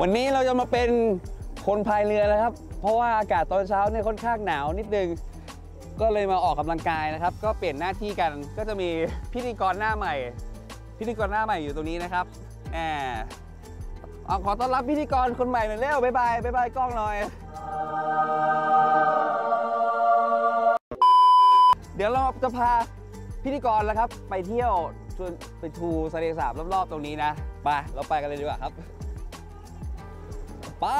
วันนี้เราจะมาเป็นคนพายเรือแล้วครับเพราะว่าอากาศตอนเช้าเนี่ยค่อนข้างหนาวนิดนึงก็เลยมาออกกำลังกายนะครับก็เปลี่ยนหน้าที่กันก็จะมีพิธีกรหน้าใหม่อยู่ตรงนี้นะครับขอต้อนรับพิธีกรคนใหม่หน่อยเร็วบ๊ายบายกล้องหน่อยเดี๋ยวเราจะพาพิธีกรแล้วครับไปเที่ยวไปทูทะเลสาบรอบๆตรงนี้นะไปเราไปกันเลยดีกว่าครับไป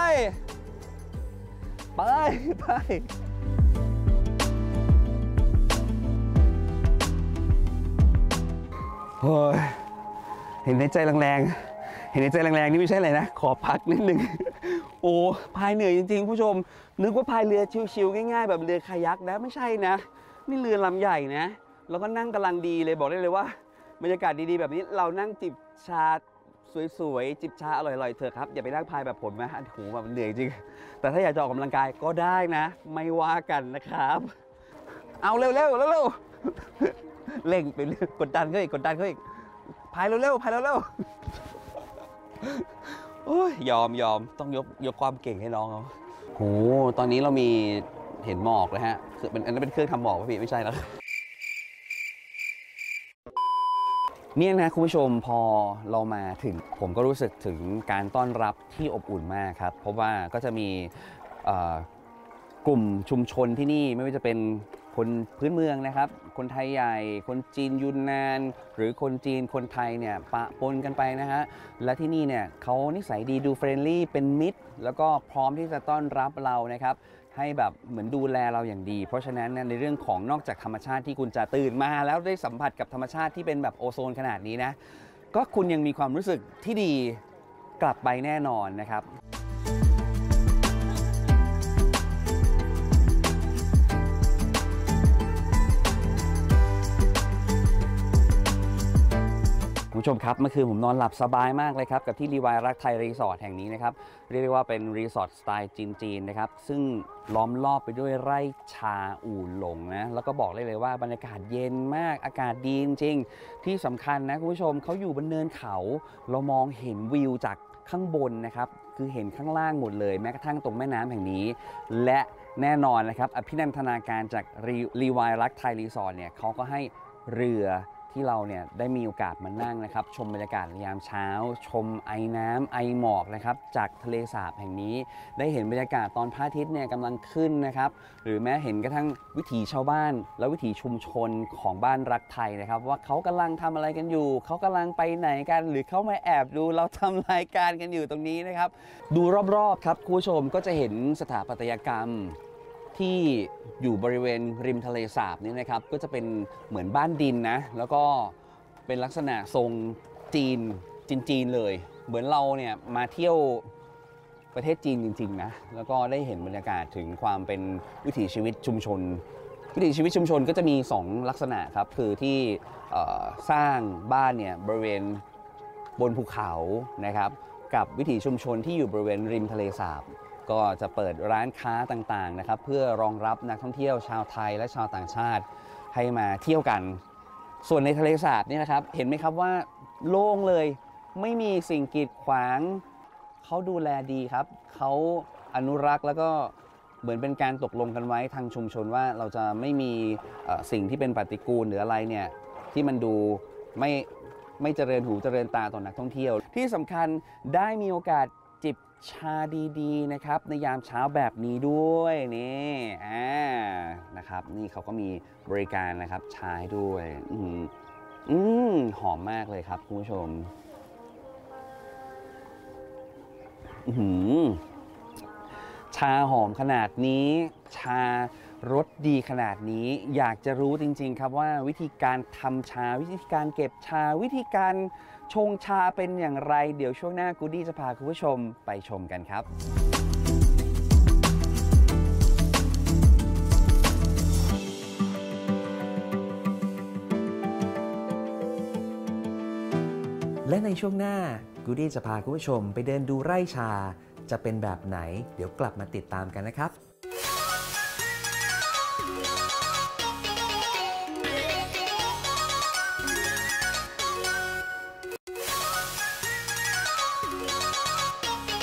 โอ้ยเห็นในใจแรงๆนี่ไม่ใช่อะไรนะขอพักนิดนึงโอ้พายเหนื่อยจริงๆผู้ชมนึกว่าพายเรือชิวๆง่ายๆแบบเรือคายักนะไม่ใช่นะนี่เรือลำใหญ่นะแล้วก็นั่งกำลังดีเลยบอกได้เลยว่าบรรยากาศดีๆแบบนี้เรานั่งจิบชาสวยๆจิบชาอร่อยๆเถอะครับอย่าไปนั่งพายแบบผมนะโอ้โหแบบเหนื่อยจริงแต่ถ้าอยากจะออกกำลังกายก็ได้นะไม่ว่ากันนะครับเอาเร็วเร่งไปกดดันเขาอีกพายเร็วโอ้ยยอมต้องยกความเก่งให้น้องเขาโหตอนนี้เรามีเห็นหมอกเลยฮะอันนั้นเป็นเครื่องทำหมอกป่ะพี่ไม่ใช่แล้วเนี่ยนะคุณผู้ชมพอเรามาถึงผมก็รู้สึกถึงการต้อนรับที่อบอุ่นมากครับเพราะว่าก็จะมีกลุ่มชุมชนที่นี่ไม่ว่าจะเป็นคนพื้นเมืองนะครับคนไทยใหญ่คนจีนยูนนานหรือคนจีนคนไทยเนี่ยปะปนกันไปนะฮะและที่นี่เนี่ยเขานิสัยดีดูเฟรนลี่เป็นมิตรแล้วก็พร้อมที่จะต้อนรับเรานะครับให้แบบเหมือนดูแลเราอย่างดีเพราะฉะนั้นในเรื่องของนอกจากธรรมชาติที่คุณจะตื่นมาแล้วได้สัมผัสกับธรรมชาติที่เป็นแบบโอโซนขนาดนี้นะก็คุณยังมีความรู้สึกที่ดีกลับไปแน่นอนนะครับคุณผู้ชมครับเมื่อคืนผมนอนหลับสบายมากเลยครับกับที่รีวายรักไทยรีสอร์ทแห่งนี้นะครับเรียกได้ว่าเป็นรีสอร์ทสไตล์จีนนะครับซึ่งล้อมรอบไปด้วยไร่ชาอู่หลงนะแล้วก็บอกได้เลยว่าบรรยากาศเย็นมากอากาศดีจริงๆที่สำคัญนะคุณผู้ชมเขาอยู่บนเนินเขาเรามองเห็นวิวจากข้างบนนะครับคือเห็นข้างล่างหมดเลยแม้กระทั่งตรงแม่น้ำแห่งนี้และแน่นอนนะครับอภินันทนาการจากรีวายรักไทยรีสอร์ทเนี่ยเขาก็ให้เรือที่เราเนี่ยได้มีโอกาสมานั่งนะครับชมบรรยากาศยามเช้าชมไอน้ำไอหมอกนะครับจากทะเลสาบแห่งนี้ได้เห็นบรรยากาศตอนพระอาทิตย์เนี่ยกำลังขึ้นนะครับหรือแม้เห็นกระทั่งวิถีชาวบ้านและวิถีชุมชนของบ้านรักไทยนะครับว่าเขากำลังทำอะไรกันอยู่เขากำลังไปไหนกันหรือเขามาแอบดูเราทำรายการกันอยู่ตรงนี้นะครับดูรอบๆครับคุณผู้ชมก็จะเห็นสถาปัตยกรรมที่อยู่บริเวณริมทะเลสาบนี่นะครับก็จะเป็นเหมือนบ้านดินนะแล้วก็เป็นลักษณะทรงจีนเลยเหมือนเราเนี่ยมาเที่ยวประเทศจีนจริงๆนะแล้วก็ได้เห็นบรรยากาศถึงความเป็นวิถีชีวิตชุมชนก็จะมี2ลักษณะครับคือที่สร้างบ้านเนี่ยบริเวณบนภูเขานะครับกับวิถีชุมชนที่อยู่บริเวณริมทะเลสาบก็จะเปิดร้านค้าต่างๆนะครับเพื่อรองรับนักท่องเที่ยวชาวไทยและชาวต่างชาติให้มาเที่ยวกันส่วนในทะเลสาบนี่นะครับเห็นไหมครับว่าโล่งเลยไม่มีสิ่งกีดขวางเขาดูแลดีครับเขาอนุรักษ์แล้วก็เหมือนเป็นการตกลงกันไว้ทางชุมชนว่าเราจะไม่มีสิ่งที่เป็นปฏิกูลหรืออะไรเนี่ยที่มันดูไม่เจริญหูเจริญตาต่อนักท่องเที่ยวที่สำคัญได้มีโอกาสจิบชาดีๆนะครับในยามเช้าแบบนี้ด้วยนี่นะครับนี่เขาก็มีบริการนะครับชาด้วยหอมมากเลยครับคุณผู้ชมชาหอมขนาดนี้ชารสดีขนาดนี้อยากจะรู้จริงๆครับว่าวิธีการทำชาวิธีการเก็บชาวิธีการชงชาเป็นอย่างไรเดี๋ยวช่วงหน้ากูดี้จะพาคุณผู้ชมไปชมกันครับและในช่วงหน้ากูดี้จะพาคุณผู้ชมไปเดินดูไร่ชาจะเป็นแบบไหนเดี๋ยวกลับมาติดตามกันนะครับเ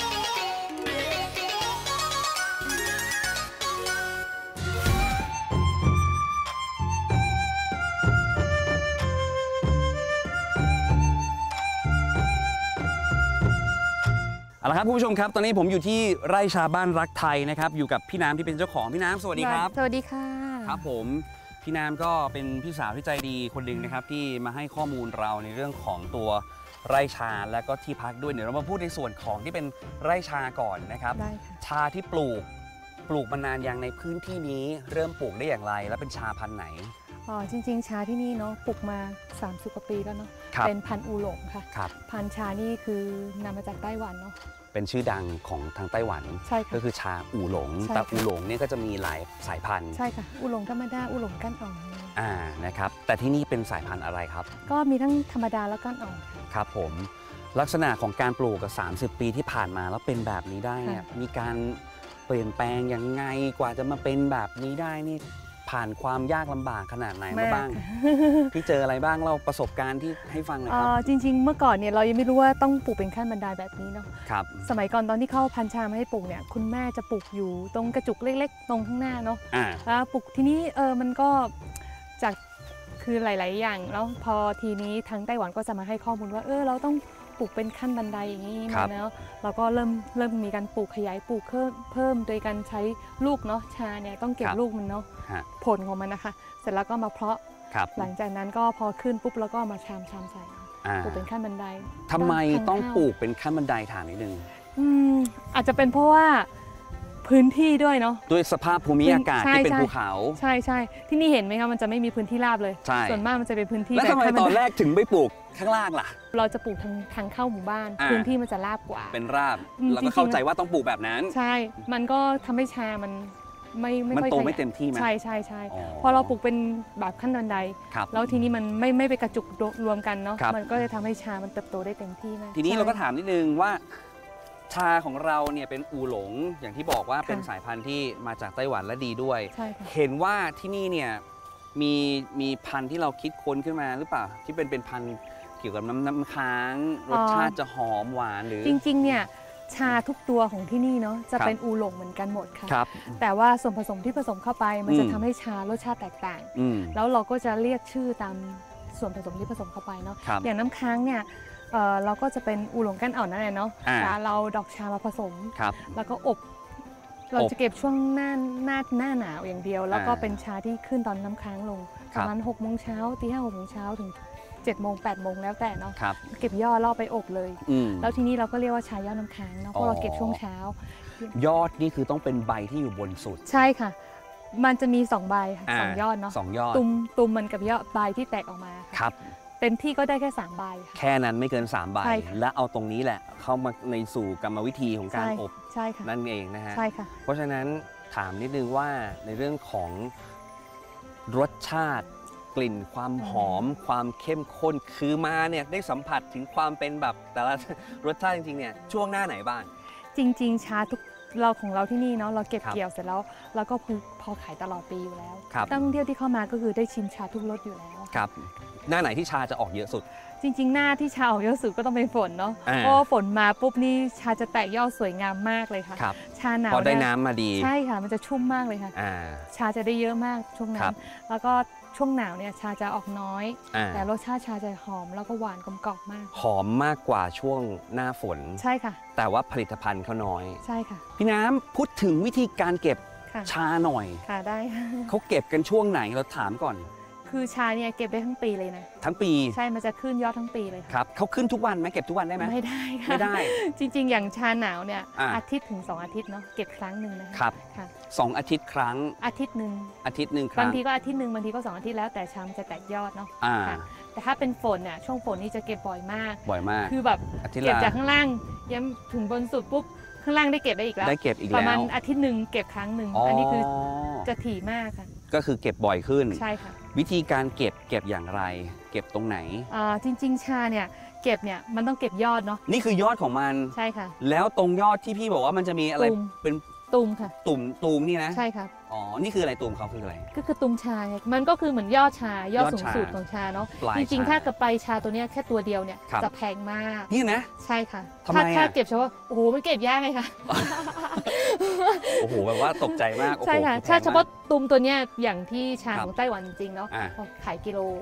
เอาละครับคุณผู้ชมครับตอนนี้ผมอยู่ที่ไร่ชาบ้านรักไทยนะครับอยู่กับพี่น้ำที่เป็นเจ้าของพี่น้ำสวัสดีครับสวัสดีค่ะครับผมพี่น้ำก็เป็นพี่สาวที่ใจดีคนหนึ่งนะครับที่มาให้ข้อมูลเราในเรื่องของตัวไร่ชาและก็ที่พักด้วยเดี๋ยวเรามาพูดในส่วนของที่เป็นไร่ชาก่อนนะครับชาที่ปลูกมานานยังในพื้นที่นี้เริ่มปลูกได้อย่างไรและเป็นชาพันธุ์ไหนจริงๆชาที่นี่เนาะปลูกมา30 กว่าปีแล้วเนาะเป็นพันธุ์อูหลงค่ะพันธุ์ชานี่คือนำมาจากไต้หวันเนาะเป็นชื่อดังของทางไต้หวันใช่ค่ะก็คือชาอูหลงแต่อูหลงเนี่ยก็จะมีหลายสายพันธุ์ใช่ค่ะอูหลงธรรมดาอูหลงก้านอ่อนนะครับแต่ที่นี่เป็นสายพันธุ์อะไรครับก็มีทั้งธรรมดาและก้านอ่อนครับผมลักษณะของการปลูกกับ30 ปีที่ผ่านมาแล้วเป็นแบบนี้ได้เนี่ยมีการเปลี่ยนแปลงยังไงกว่าจะมาเป็นแบบนี้ได้นี่ผ่านความยากลำบากขนาดไหนมาบ้างที่เจออะไรบ้างเราประสบการณ์ที่ให้ฟังหน่อยครับจริงๆเมื่อก่อนเนี่ยเรายังไม่รู้ว่าต้องปลูกเป็นขั้นบันไดแบบนี้เนาะครับสมัยก่อนตอนที่เข้าพันธุ์ชามาให้ปลูกเนี่ยคุณแม่จะปลูกอยู่ตรงกระจุกเล็กๆตรงข้างหน้าเนาะแล้วปลูกที่นี้มันก็จากคือหลายๆอย่างแล้วพอทีนี้ทางไต้หวันก็จะมาให้ข้อมูลว่าเราต้องปลูกเป็นขั้นบันไดอย่างนี้มาแล้วเราก็เริ่มมีการปลูกขยายปลูกเพิ่มโดยการใช้ลูกเนาะชาเนี่ยต้องเก็บลูกมันเนาะผลของมันนะคะเสร็จแล้วก็มาเพาะหลังจากนั้นก็พอขึ้นปุ๊บแล้วก็มาชามใส่ปลูกเป็นขั้นบันไดทำไมต้องปลูกเป็นขั้นบันไดถามนิดนึงอาจจะเป็นเพราะว่าพื้นที่ด้วยเนาะด้วยสภาพภูมิอากาศที่เป็นภูเขาใช่ที่นี่เห็นไหมคะมันจะไม่มีพื้นที่ราบเลยส่วนมากมันจะเป็นพื้นที่แล้วทำไมตอนแรกถึงไม่ปลูกข้างล่างล่ะเราจะปลูกทางเข้าหมู่บ้านพื้นที่มันจะราบกว่าเป็นราบแล้วก็เข้าใจว่าต้องปลูกแบบนั้นใช่มันก็ทำให้ชามันมันโตไม่เต็มที่ไหมใช่พอเราปลูกเป็นแบบขั้นบันไดแล้วทีนี้มันไม่ไปกระจุกรวมกันเนาะมันก็จะทำให้ชามันเติบโตได้เต็มที่มากทีนี้เราก็ถามนิดนึงว่าชาของเราเนี่ยเป็นอูหลงอย่างที่บอกว่าเป็นสายพันธุ์ที่มาจากไต้หวันและดีด้วยเห็นว่าที่นี่เนี่ยมีพันธุ์ที่เราคิดค้นขึ้นมาหรือเปล่าที่เป็นพันธุ์เกี่ยวกับน้ำค้างรสชาติจะหอมหวานหรือจริงๆเนี่ยชาทุกตัวของที่นี่เนาะจะเป็นอูหลงเหมือนกันหมดค่ะแต่ว่าส่วนผสมที่ผสมเข้าไปมันจะทำให้ชารสชาติแตกต่างแล้วเราก็จะเรียกชื่อตามส่วนผสมที่ผสมเข้าไปเนาะอย่างน้ำค้างเนี่ยเราก็จะเป็นอูหลงก้านอ่อนนั่นแหละเนาะเราดอกชามาผสมแล้วก็อบเราจะเก็บช่วงหน้าหนาวอย่างเดียวแล้วก็เป็นชาที่ขึ้นตอนน้ำค้างลงประมาณ6 โมงเช้าตี 5 6 โมงเช้าถึง7 โมง 8 โมงแล้วแต่เนาะเก็บยอดล่อไปอบเลยแล้วทีนี้เราก็เรียกว่าชายอดน้ำค้างเนาะเพราะเราเก็บช่วงเช้ายอดนี่คือต้องเป็นใบที่อยู่บนสุดใช่ค่ะมันจะมี2 ใบค่ะ2 ยอดเนาะ 2 ยอดตุ่มมันกับยอดใบที่แตกออกมาครับเต็มที่ก็ได้แค่3 ใบแค่นั้นไม่เกิน3 ใบและเอาตรงนี้แหละเข้ามาในสู่กรรมวิธีของการอบนั่นเองนะฮะใช่ค่ะเพราะฉะนั้นถามนิดนึงว่าในเรื่องของรสชาติกลิ่นความหอมความเข้มข้นคือมาเนี่ยได้สัมผัสถึงความเป็นแบบแต่ละรสชาติจริงๆเนี่ยช่วงหน้าไหนบ้างจริงๆชาทุกเราของเราที่นี่เนาะเราเก็บเกี่ยวเสร็จแล้วเราก็พอขายตลอดปีอยู่แล้วนักท่องเที่ยวที่เข้ามาก็คือได้ชิมชาทุกรสอยู่แล้วครับหน้าไหนที่ชาจะออกเยอะสุดจริงๆหน้าที่ชาออกเยอะสุดก็ต้องเป็นฝนเนาะเพราะฝนมาปุ๊บนี่ชาจะแตกยอดสวยงามมากเลยค่ะชาหนาวพอได้น้ำมาดีใช่ค่ะมันจะชุ่มมากเลยค่ะชาจะได้เยอะมากช่วงนั้นแล้วก็ช่วงหนาวเนี่ยชาจะออกน้อยแต่รสชาติชาจะหอมแล้วก็หวานกลมกล่อมมากหอมมากกว่าช่วงหน้าฝนใช่ค่ะแต่ว่าผลิตภัณฑ์เขาน้อยใช่ค่ะพี่น้ำพูดถึงวิธีการเก็บชาหน่อยค่ะได้เขาเก็บกันช่วงไหนเราถามก่อนคือชาเนี่ยเก็บได้ทั้งปีเลยนะทั้งปีใช่มันจะขึ้นยอดทั้งปีเลยครับเขาขึ้นทุกวันไหมเก็บทุกวันได้ไหมไม่ได้ค่ะไม่ได้จริงๆอย่างชาหนาวเนี่ยอาทิตย์ถึง2 อาทิตย์เนาะเก็บครั้งหนึ่งนะครับ 2 อาทิตย์ครั้งอาทิตย์หนึ่งครั้งบางทีก็อาทิตย์หนึ่งบางทีก็2 อาทิตย์แล้วแต่ชามจะแตกยอดเนาะแต่ถ้าเป็นฝนเนี่ยช่วงฝนนี่จะเก็บบ่อยมากคือแบบเก็บจากข้างล่างย้ำถึงบนสุดปุ๊บข้างล่างได้เก็บได้อีกแล้วประมาณอาทิตย์หนึ่งเก็บครั้งหนึ่งอันนี้คือจะถี่มากค่ะก็คือเก็บบ่อยขึ้นใช่ค่ะวิธีการเก็บอย่างไรเก็บตรงไหนจริงๆชาเนี่ยเก็บเนี่ยมันต้องเก็บยอดเนาะนี่คือยอดของมันใช่ค่ะแล้วตรงยอดที่พี่บอกว่ามันจะมีอะไรเป็นตุ่มค่ะตุ่มนี่นะใช่ครับอ๋อนี่คืออะไรตุ่มเขาคืออะไรก็คือตุ่มชาไงมันก็คือเหมือนยอดชายอดสูงสุดของชาเนาะจริงๆถ้าเกิดไปชาตัวเนี้ยแค่ตัวเดียวเนี่ยจะแพงมากนี่นะใช่ค่ะถ้าเก็บเฉพาะโอ้โหมันเก็บยากเลยค่ะโอ้โหแบบว่าตกใจมากใช่ค่ะถ้าเฉพาะตุ่มตัวเนี้ยอย่างที่ชาของไต้หวันจริงๆเนาะขายกิโล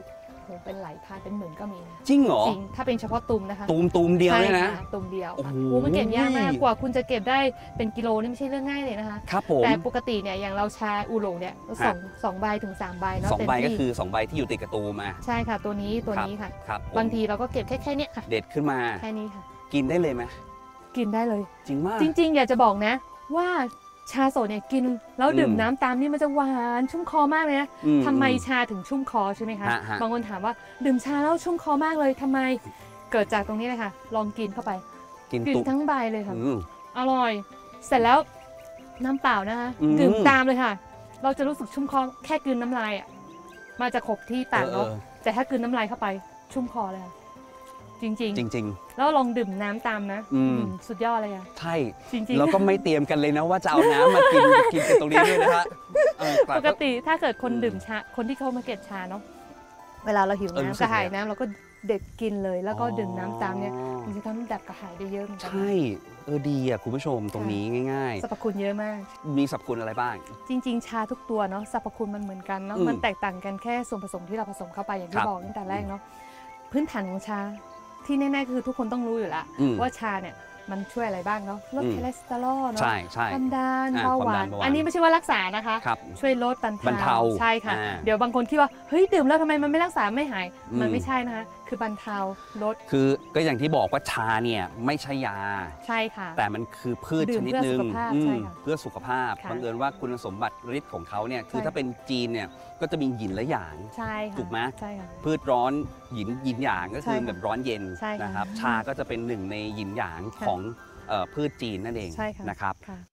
โหเป็นหลายพันเป็นหมื่นก็มีนะจริงเหรอจริงถ้าเป็นเฉพาะตุ่มนะคะตุ่มเดียวเลยนะตุ่มเดียวโอ้โหมันเก็บยากมากกว่าคุณจะเก็บได้เป็นกิโลนี่ไม่ใช่เรื่องง่ายเลยนะคะครับผมแต่ปกติเนี่ยอย่างเราชาอูหลงเนี่ยสองใบถึง3 ใบเนาะ 2 ใบก็คือ2 ใบที่อยู่ติดกับตูมมาใช่ค่ะตัวนี้ค่ะบางทีเราก็เก็บแค่นี้ค่ะเด็ดขึ้นมาแค่นี้ค่ะกินได้เลยไหมกินได้เลยจริงมากจริงๆอยากจะบอกนะว่าชาสดเนี่ยกินแล้วดื่มน้ำตามนี่มันจะหวานชุ่มคอมากเลยนะทำไมชาถึงชุ่มคอใช่ไหมคะบางคนถามว่าดื่มชาแล้วชุ่มคอมากเลยทำไมเกิดจากตรงนี้เลยค่ะลองกินเข้าไปกินทั้งใบเลยค่ะอร่อยเสร็จแล้วน้ำเปล่านะคะดื่มตามเลยค่ะเราจะรู้สึกชุ่มคอแค่กลืนน้ำลายอ่ะมาจะขบที่ปากเนาะแต่ถ้ากลืนน้ำลายเข้าไปชุ่มคอเลยจริงแล้วลองดื่มน้ำตามนะสุดยอดเลยอ่ะใช่จริงๆแล้วก็ไม่เตรียมกันเลยนะว่าจะเอาน้ำมากินกันตรงนี้ด้วยนะฮะปกติถ้าเกิดคนดื่มชาคนที่เขามาเก็บชาเนาะเวลาเราหิวน้ำกระหายน้ำเราก็เด็ดกินเลยแล้วก็ดื่มน้ำตามเนี่ยมันจะทำให้ดับกระหายได้เยอะเหมือนกันใช่ดีอ่ะคุณผู้ชมตรงนี้ง่ายๆสรรพคุณเยอะมากมีสรรพคุณอะไรบ้างจริงๆชาทุกตัวเนาะสรรพคุณมันเหมือนกันเนาะมันแตกต่างกันแค่ส่วนผสมที่เราผสมเข้าไปอย่างที่บอกตั้งแต่แรกเนาะพื้นฐานของชาที่แน่ๆคือทุกคนต้องรู้อยู่แล้วว่าชาเนี่ยมันช่วยอะไรบ้างเนาะลดคอเลสเตอรอลเนาะความดันเบาหวานอันนี้ไม่ใช่ว่ารักษานะคะช่วยลดบรรเทาใช่ค่ะเดี๋ยวบางคนคิดว่าเฮ้ยดื่มแล้วทำไมมันไม่รักษาไม่หายมันไม่ใช่นะคะคือบรรเทาลดคือก็อย่างที่บอกว่าชาเนี่ยไม่ใช่ยาใช่ค่ะแต่มันคือพืชชนิดนึงเพื่อสุขภาพบังเอิญว่าคุณสมบัติฤทธิ์ของเขาเนี่ยคือถ้าเป็นจีนเนี่ยก็จะมีหยินและหยางถูกไหมพืชร้อนหยินหยางก็คือแบบร้อนเย็นนะครับชาก็จะเป็นหนึ่งในหยินหยางของพืชจีนนั่นเองนะครับ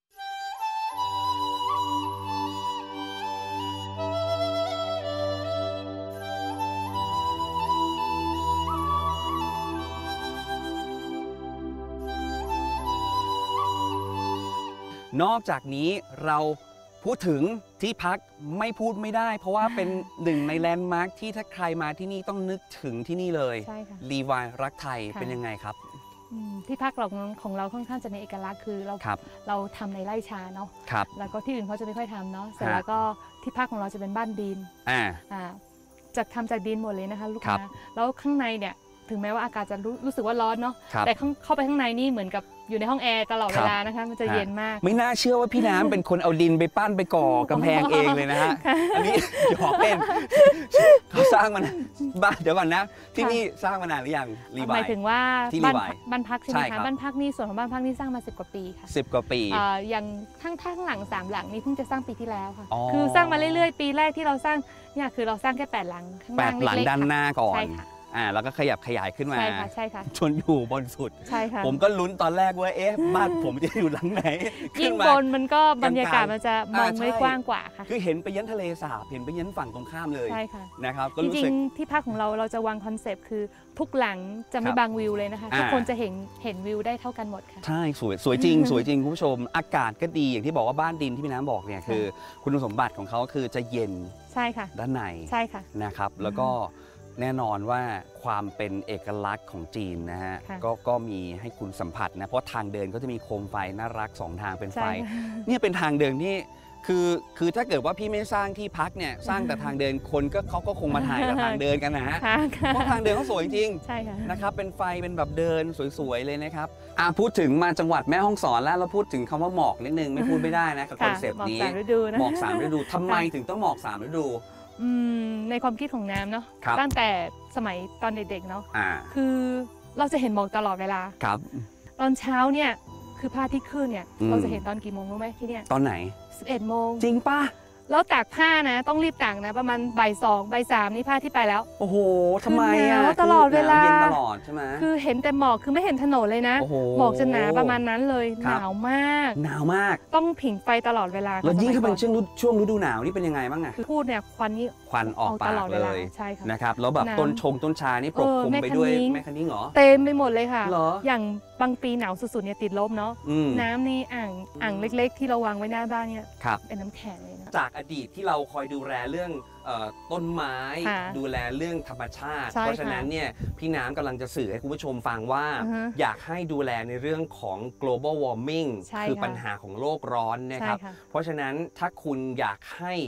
นอกจากนี้เราพูดถึงที่พักไม่พูดไม่ได้เพราะว่าเป็นหนึ่งในแลนด์มาร์คที่ถ้าใครมาที่นี่ต้องนึกถึงที่นี่เลยรีวายรักไทยเป็นยังไงครับที่พักของเราค่อนข้างจะมีเอกลักษณ์คือเราทำในไร่ชาเนาะแล้วก็ที่อื่นเขาจะไม่ค่อยทำเนาะเสร็จแล้วก็ที่พักของเราจะเป็นบ้านดินจะทำจากดินหมดเลยนะคะลูกค้าแล้วข้างในเนี่ยถึงแม้ว่าอากาศจะรู้สึกว่าร้อนเนาะแต่เข้าไปข้างในนี่เหมือนกับอยู่ในห้องแอร์ตลอดเวลานะคะมันจะเย็นมากไม่น่าเชื่อว่าพี่น้ำเป็นคนเอาดินไปปั้นไปก่อกำแพงเองเลยนะฮะอันนี้หยอกเล่นเขาสร้างมันบ้านเดี๋ยวก่อนนะที่นี่สร้างมานานหรือยังรีวายหมายถึงว่าบ้านพักใช่ไหมคะบ้านพักนี่ส่วนของบ้านพักนี่สร้างมา10 กว่าปีค่ะ 10 กว่าปีอย่างข้างหลัง3 หลังนี่เพิ่งจะสร้างปีที่แล้วค่ะคือสร้างมาเรื่อยๆปีแรกที่เราสร้างเนี่ยคือเราสร้างแค่8 หลังข้างล่าง 8 หลังด้านหน้าก่อนแล้วก็ขยับขยายขึ้นมาใช่ค่ะจนอยู่บนสุดใช่ค่ะผมก็ลุ้นตอนแรกว่าบ้านผมจะอยู่หลังไหนยิ่งบนมันก็บรรยากาศมันจะมองไม่กว้างกว่าค่ะคือเห็นไปยันทะเลสาบเห็นไปยันฝั่งตรงข้ามเลยใช่ค่ะนะครับจริงๆที่พักของเราจะวางคอนเซปต์คือทุกหลังจะไม่บังวิวเลยนะคะทุกคนจะเห็นวิวได้เท่ากันหมดค่ะใช่สวยจริงสวยจริงคุณผู้ชมอากาศก็ดีอย่างที่บอกว่าบ้านดินที่พี่น้ำบอกเนี่ยคือคุณสมบัติของเขาคือจะเย็นใช่ค่ะด้านในใช่ค่ะนะครับแล้วก็แน่นอนว่าความเป็นเอกลักษณ์ของจีนนะฮะก็มีให้คุณสัมผัสนะเพราะทางเดินก็จะมีโคมไฟน่ารัก2 ทางเป็นไฟเนี่ยเป็นทางเดินที่คือถ้าเกิดว่าพี่ไม่สร้างที่พักเนี่ยสร้างแต่ทางเดินคนเขาก็คงมาถ่ายกับทางเดินกันนะฮะเพราะทางเดินเขาสวยจริงนะครับเป็นไฟเป็นแบบเดินสวยๆเลยนะครับพูดถึงมาจังหวัดแม่ฮ่องสอนแล้วเราพูดถึงคำว่าหมอกนิดนึงไม่พูดไม่ได้นะกับคอนเซปต์นี้หมอก3 ฤดูทำไมถึงต้องหมอก3 ฤดูในความคิดของน้ำเนาะตั้งแต่สมัยตอนเด็กๆเนาะคือเราจะเห็นหมอกตลอดเวลาตอนเช้าเนี่ยคือพระอาทิตย์ขึ้นเนี่ยเราจะเห็นตอนกี่โมงรู้ไหมที่เนี่ยตอนไหน 11 โมงจริงป่ะแล้วตากผ้านะต้องรีบตากนะประมาณบ่าย 2 บ่าย 3นี่ผ้าที่ไปแล้วโอ้โหทำไมตลอดเวลาเย็นตลอดใช่ไหมคือเห็นแต่หมอกคือไม่เห็นถนนเลยนะหมอกจะหนาประมาณนั้นเลยหนาวมากต้องผิงไฟตลอดเวลาแล้วยิ่งถ้าเป็นช่วงฤดูหนาวนี่เป็นยังไงบ้างอะพูดเนี่ยควันออกปากเลยใช่ค่ะนะครับแล้วแบบต้นชานี่ปกคลุมไปด้วยแมคคานิงเหรอเต็มไปหมดเลยค่ะอย่างบางปีหนาวสุดๆเนี่ยติดลบเนาะน้ำในอ่างเล็กๆที่เราวางไว้หน้าบ้านเนี่ยเป็นน้ำแข็งเลยนะจากอดีตที่เราคอยดูแลเรื่องต้นไม้ดูแลเรื่องธรรมชาติเพราะฉะนั้นเนี่ยพี่น้ำกำลังจะสื่อให้คุณผู้ชมฟังว่าอยากให้ดูแลในเรื่องของ global warming คือปัญหาของโลกร้อนนะครับเพราะฉะนั้นถ้าคุณอยากให้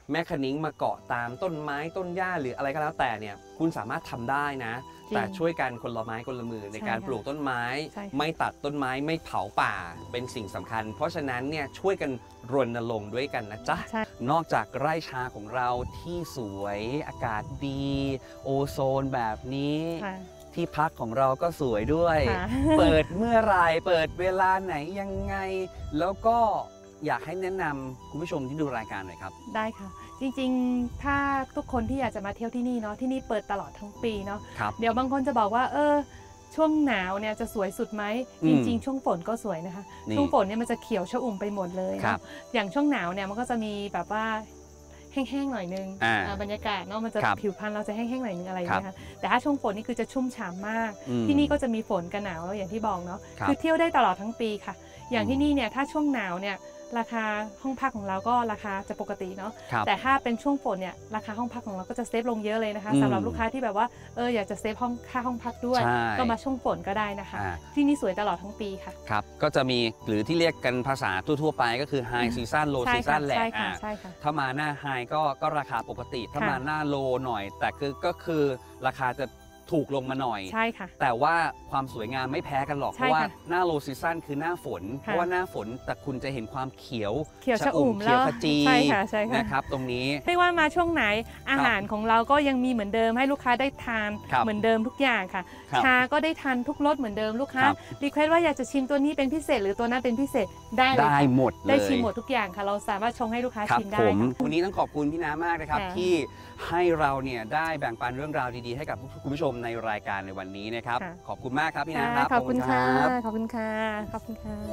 แม่คะนิ้งมาเกาะตามต้นไม้ต้นหญ้าหรืออะไรก็แล้วแต่เนี่ยคุณสามารถทำได้นะแต่ช่วยกันคนละไม้คนละมือในการปลูกต้นไม้ไม่ตัดต้นไม้ไม่เผาป่าเป็นสิ่งสำคัญเพราะฉะนั้นเนี่ยช่วยกันรณรงค์ด้วยกันนะจ๊ะนอกจากไร่ชาของเราที่สวยอากาศดีโอโซนแบบนี้ที่พักของเราก็สวยด้วยเปิดเมื่อไหร่เปิดเวลาไหนยังไงแล้วก็อยากให้แนะนำคุณผู้ชมที่ดูรายการหน่อยครับได้ค่ะจริงๆถ้าทุกคนที่อยากจะมาเที่ยวที่นี่เนาะที่นี่เปิดตลอดทั้งปีเนาะเดี๋ยวบางคนจะบอกว่าช่วงหนาวเนี่ยจะสวยสุดไหมจริงๆช่วงฝนก็สวยนะคะช่วงฝนเนี่ยมันจะเขียวชอุ่มไปหมดเลยอย่างช่วงหนาวเนี่ยมันก็จะมีแบบว่าแห้งๆหน่อยนึงบรรยากาศเนาะมันจะผิวพรรณเราจะแห้งๆหน่อยนึงอะไรอย่างเงี้ยค่ะแต่ถ้าช่วงฝนนี่คือจะชุ่มฉ่ำมากที่นี่ก็จะมีฝนกับหนาวอย่างที่บอกเนาะคือเที่ยวได้ตลอดทั้งปีค่ะอย่างที่นี่เนี่ยถ้าช่วงหนาวเนี่ยราคาห้องพักของเราก็ราคาจะปกติเนาะแต่ถ้าเป็นช่วงฝนเนี่ยราคาห้องพักของเราก็จะเซฟลงเยอะเลยนะคะสำหรับลูกค้าที่แบบว่าอยากจะเซฟค่าห้องพักด้วยก็มาช่วงฝนก็ได้นะคะที่นี่สวยตลอดทั้งปีค่ะครับก็จะมีหรือที่เรียกกันภาษาทั่วๆไปก็คือ High Season Low Season แหละถ้ามาหน้า High ก็ราคาปกติถ้ามาหน้า Low หน่อยแต่ก็คือราคาจะถูกลงมาหน่อยใช่ค่ะแต่ว่าความสวยงามไม่แพ้กันหรอกเพราะว่าหน้าโลซีซั่นคือหน้าฝนเพราะว่าหน้าฝนแต่คุณจะเห็นความเขียวชอุ่มเขียวขจีนะครับตรงนี้ไม่ว่ามาช่วงไหนอาหารของเราก็ยังมีเหมือนเดิมให้ลูกค้าได้ทานเหมือนเดิมทุกอย่างค่ะชาก็ได้ทานทุกรสเหมือนเดิมลูกค้ารีเควสว่าอยากจะชิมตัวนี้เป็นพิเศษหรือตัวนั้นเป็นพิเศษได้เลยได้หมดเลยได้ชิมหมดทุกอย่างค่ะเราสามารถชงให้ลูกค้าชิมได้วันนี้ต้องขอบคุณพี่น้ามากนะครับที่ให้เราเนี่ยได้แบ่งปันเรื่องราวดีๆให้กับคุณผู้ชมในรายการในวันนี้นะครับขอบคุณมากครับพี่น้าครับขอบคุณค่ะขอบคุณค่ะขอบคุณค่ะ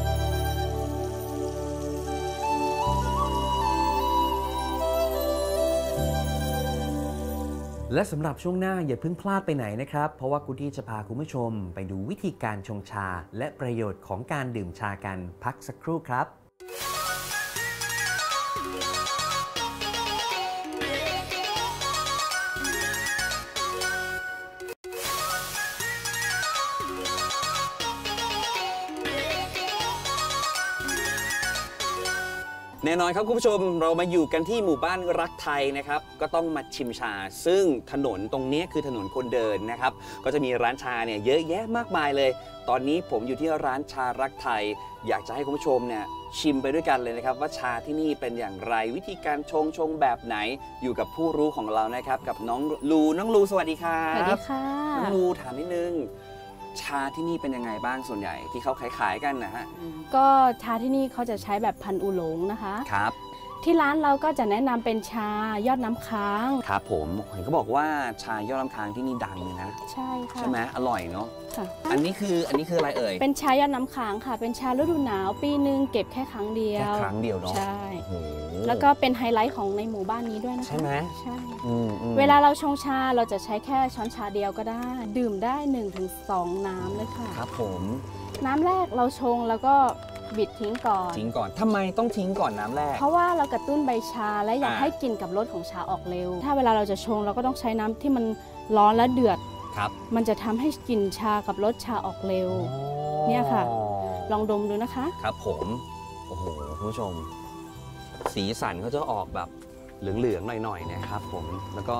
และสำหรับช่วงหน้าอย่าเพิ่งพลาดไปไหนนะครับเพราะว่ากูดี้จะพาคุณผู้ชมไปดูวิธีการชงชาและประโยชน์ของการดื่มชากันพักสักครู่ครับแน่นอนครับคุณผู้ชมเรามาอยู่กันที่หมู่บ้านรักไทยนะครับก็ต้องมาชิมชาซึ่งถนนตรงนี้คือถนนคนเดินนะครับก็จะมีร้านชาเนี่ยเยอะแยะมากมายเลยตอนนี้ผมอยู่ที่ร้านชารักไทยอยากจะให้คุณผู้ชมเนี่ยชิมไปด้วยกันเลยนะครับว่าชาที่นี่เป็นอย่างไรวิธีการชงแบบไหนอยู่กับผู้รู้ของเรานะครับกับน้องลูสวัสดีครับสวัสดีค่ะน้องลูถามนิดนึงชาที่นี่เป็นยังไงบ้างส่วนใหญ่ที่เขาขายกันนะฮะก็ชาที่นี่เขาจะใช้แบบพันธุ์อูหลงนะคะครับที่ร้านเราก็จะแนะนำเป็นชายอดน้ำค้างครับผมเห็นเขาบอกว่าชายอดน้ำค้างที่นี่ดังเลยนะใช่ค่ะใช่ไหมอร่อยเนาะอันนี้คืออะไรเอ่ยเป็นชายอดน้ำค้างค่ะเป็นชาฤดูหนาวปีนึงเก็บแค่ครั้งเดียวแค่ครั้งเดียวเนาะใช่แล้วก็เป็นไฮไลท์ของในหมู่บ้านนี้ด้วยนะคะใช่ไหมใช่เวลาเราชงชาเราจะใช้แค่ช้อนชาเดียวก็ได้ดื่มได้ 1-2 น้ำเลยค่ะครับผมน้ำแรกเราชงแล้วก็บิดทิ้งก่อนทำไมต้องทิ้งก่อนน้ำแรกเพราะว่าเรากระตุ้นใบชาและอยากให้กลิ่นกับรสของชาออกเร็วถ้าเวลาเราจะชงเราก็ต้องใช้น้ำที่มันร้อนและเดือดมันจะทำให้กลิ่นชากับรสชาออกเร็วเนี่ยค่ะลองดมดูนะคะครับผมโอ้โหคุณผู้ชมสีสันเขาจะออกแบบเหลืองๆหน่อยๆนะครับผมแล้วก็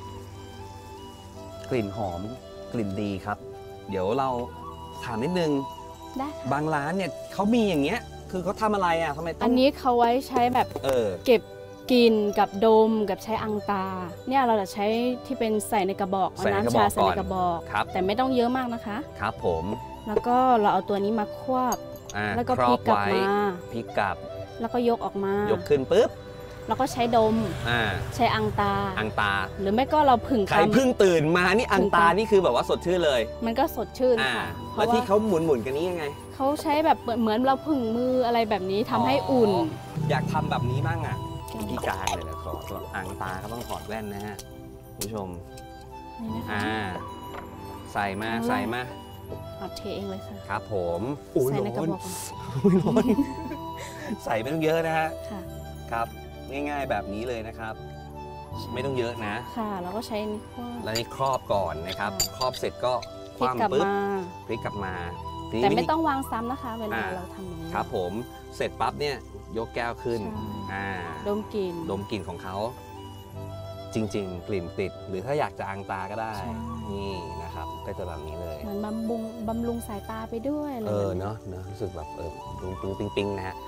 กลิ่นหอมกลิ่นดีครับเดี๋ยวเราถามนิดนึงบางร้านเนี่ยเขามีอย่างเงี้ยคือเขาทำอะไรอ่ะทำไมต้องอันนี้เขาไว้ใช้แบบเก็บกลิ่นกับดมกับใช้อังตาเนี่ยเราจะใช้ที่เป็นใส่ในกระบอกน้ำชาใส่ในกระบอกแต่ไม่ต้องเยอะมากนะคะครับผมแล้วก็เราเอาตัวนี้มาควบแล้วก็พลิกกลับมาพลิกกลับแล้วก็ยกออกมายกขึ้นปุ๊บแล้วก็ใช้ดมใช้อังตาหรือไม่ก็เราผึ่งใครเพิ่งตื่นมานี่อังตานี่คือแบบว่าสดชื่นเลยมันก็สดชื่นค่ะแล้วที่เขาหมุนกันนี้ยังไงเขาใช้แบบเหมือนเราผึ่งมืออะไรแบบนี้ทำให้อุ่นอยากทำแบบนี้บ้างอ่ะพี่การเลยนะขอตัวอังตาก็ต้องถอดแว่นนะฮะผู้ชมใส่มาเอาเทเองเลยค่ะครับผมใส่ในกระบอกร้อนใส่ไม่ต้องเยอะนะฮะครับง่ายๆแบบนี้เลยนะครับไม่ต้องเยอะนะค่ะแล้วก็ใช้นี่ครอบแล้วนี่ครอบก่อนนะครับครอบเสร็จก็คว่ำปุ๊บพลิกกลับมาแต่ไม่ต้องวางซ้ำนะคะเวลาเราทำอย่างนี้ครับผมเสร็จปั๊บเนี่ยยกแก้วขึ้นดมกลิ่นของเขาจริงๆกลิ่นติดหรือถ้าอยากจะอังตาก็ได้นี่นะครับก็จะแบบนี้เลยเหมือนบำรุงสายตาไปด้วยเนาะรู้สึกแบบปิ๊งนะฮะ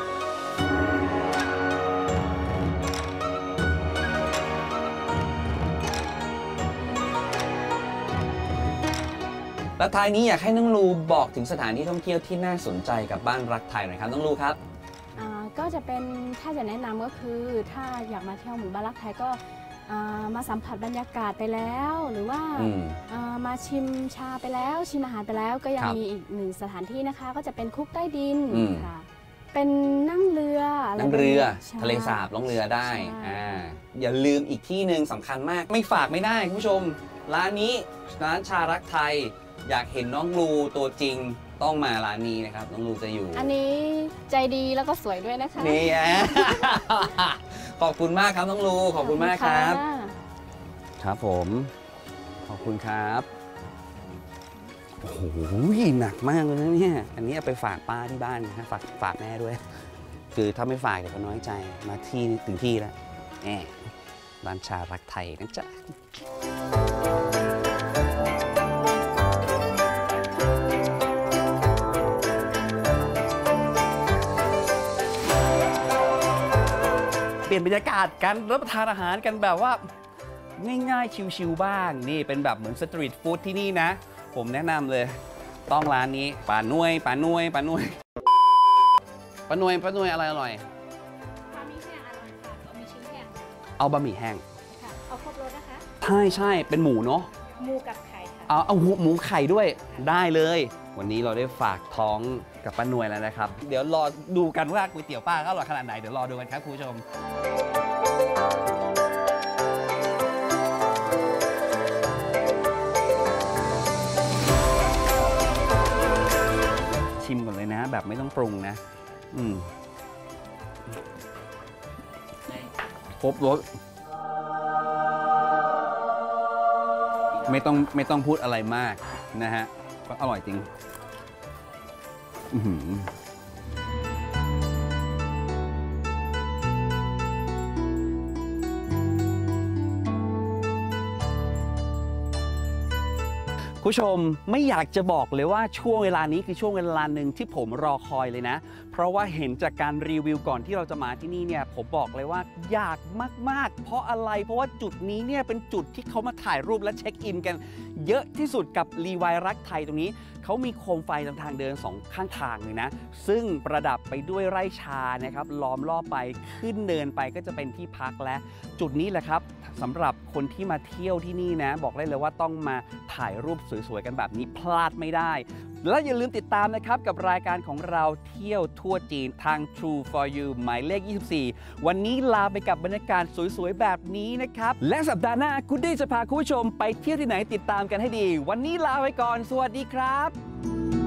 แล้วท้ายนี้อยากให้น้องลูบอกถึงสถานที่ท่องเที่ยวที่น่าสนใจกับบ้านรักไทยหน่อยครับน้องลูครับก็จะเป็นถ้าจะแนะนำก็คือถ้าอยากมาเที่ยวหมู่บ้านรักไทยก็มาสัมผัสบรรยากาศไปแล้วหรือว่ามาชิมชาไปแล้วชิมอาหารไปแล้วก็ยังมีอีกหนึ่งสถานที่นะคะก็จะเป็นคุกใต้ดินค่ะเป็นนั่งเรือทะเลสาบล่องเรือได้อย่าลืมอีกที่หนึ่งสำคัญมากไม่ฝากไม่ได้คุณผู้ชมร้านนี้ร้านชารักไทยอยากเห็นน้องลูตัวจริงต้องมาร้านนี้นะครับน้องลูจะอยู่อันนี้ใจดีแล้วก็สวยด้วยนะคะนี่ขอบคุณมากครับน้องลูขอบคุณมากครับครับผมขอบคุณครับโอ้โหหนักมากเลยนะเนี่ยอันนี้เอาไปฝากป้าที่บ้านนะฝากแม่ด้วยคือถ้าไม่ฝากเดี๋ยวเขาน้อยใจมาที่ถึงที่แล้วร้านชารักไทยนะจ๊ะเปลี่ยนบรรยากาศการรับประทานอาหารกันแบบว่าง่ายๆชิวๆบ้างนี่เป็นแบบเหมือนสตรีทฟู้ดที่นี่นะผมแนะนำเลยต้องร้านนี้ป่านุ่ยอะไรอร่อยบะหมี่แห้งอร่อยค่ะบะหมี่ชิ้นแห้งเอาบะหมี่แห้งค่ะเอาครบรสนะคะใช่เป็นหมูเนาะหมูกับไข่ค่ะเอาหมูไข่ด้วยได้เลยวันนี้เราได้ฝากท้องกับป้าหน่วยแล้วนะครับเดี๋ยวรอดูกันว่าก๋วยเตี๋ยวป้าอร่อยขนาดไหนเดี๋ยวรอดูกันครับคุณผู้ชมชิมก่อนเลยนะแบบไม่ต้องปรุงนะครบรสไม่ต้องพูดอะไรมากนะฮะก็อร่อยจริงผู้ชมไม่อยากจะบอกเลยว่าช่วงเวลานี้คือช่วงเวลาหนึ่งที่ผมรอคอยเลยนะเพราะว่าเห็นจากการรีวิวก่อนที่เราจะมาที่นี่เนี่ยผมบอกเลยว่าอยากมากๆเพราะอะไรเพราะว่าจุดนี้เนี่ยเป็นจุดที่เขามาถ่ายรูปและเช็คอินกันเยอะที่สุดกับรีวายรักไทยตรงนี้เขามีโคมไฟตามทางเดิน2ข้างทางเลยนะซึ่งประดับไปด้วยไร่ชานะครับล้อมรอบไปขึ้นเนินไปก็จะเป็นที่พักและจุดนี้แหละครับสำหรับคนที่มาเที่ยวที่นี่นะบอกได้เลยว่าต้องมาถ่ายรูปสวยๆกันแบบนี้พลาดไม่ได้และอย่าลืมติดตามนะครับกับรายการของเราเที่ยวทั่วจีนทาง True for You หมายเลข 24 วันนี้ลาไปกับบรรยากาศสวยๆแบบนี้นะครับและสัปดาห์หน้าคุณได้จะพาคุณผู้ชมไปเที่ยวที่ไหนติดตามกันให้ดีวันนี้ลาไปก่อนสวัสดีครับ